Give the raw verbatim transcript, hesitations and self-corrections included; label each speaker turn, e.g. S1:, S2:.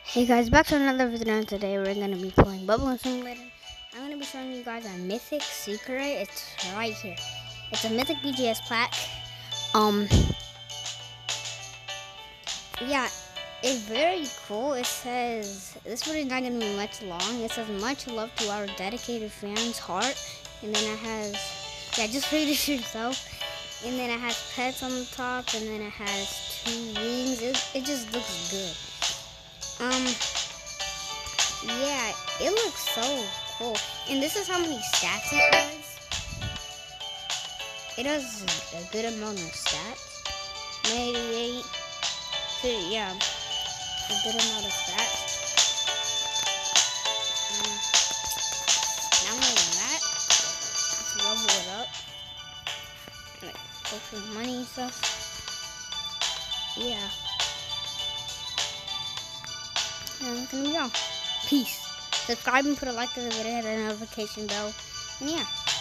S1: Hey guys, back to another video, and today we're going to be playing Bubble Simulator. I'm going to be showing you guys a mythic secret. It's right here. It's a mythic B G S plaque. Um, yeah, it's very cool. It says, this video is not going to be much long. It says, much love to our dedicated fans, heart. And then it has, yeah, just read it yourself. And then it has pets on the top, and then it has two wings. It, it just looks good. Um, yeah, it looks so cool. And this is how many stats it does. It does a good amount of stats. eighty-eight. Yeah, a good amount of stats. Um, not more than that. Let's level it up. Like, go for money and stuff. Yeah. And that's gonna be all. Peace. Subscribe and put a like to the video, hit the notification bell. And yeah.